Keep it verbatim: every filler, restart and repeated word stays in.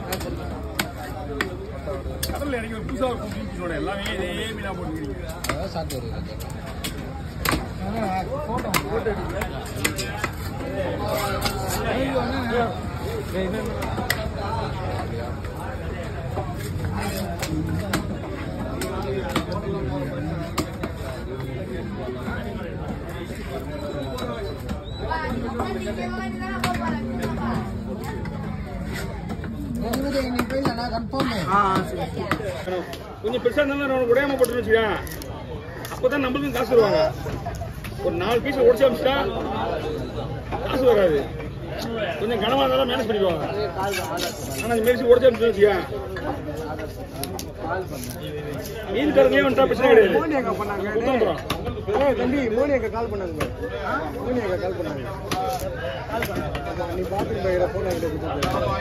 கடல்ல இறங்கி ஒரு புதுசா ஒரு மீன் எல்லாமே இதே மீனா போட்டுக்கிறீங்க. அதான் சாப்பிட்டு வருது. போட்டோ போட்டோ கொஞ்சம் பெருசா இருந்தாலும் உடையாம போட்டு வச்சுக்க. அப்பதான் நம்மளுக்கும் காசு வருவாங்க. ஒரு நாலு பீஸ் உடச்சு அமிச்சிட்டா காசு வராது. கொஞ்சம் கனமா இருந்தாலும் மேனேஜ் பண்ணிக்குவாங்க. ஆனா இந்த மெரிசி உடச்சு அமிச்சு வச்சுக்க மீன் கறந்தே வந்துட்டா பிரச்சனை கிடையாது. தம்பி மோனி அக்கா கால் பண்ணாங்க. மோனி அக்கா கால் பண்ணாங்க. நீ பாத்துட்டு போயிட போன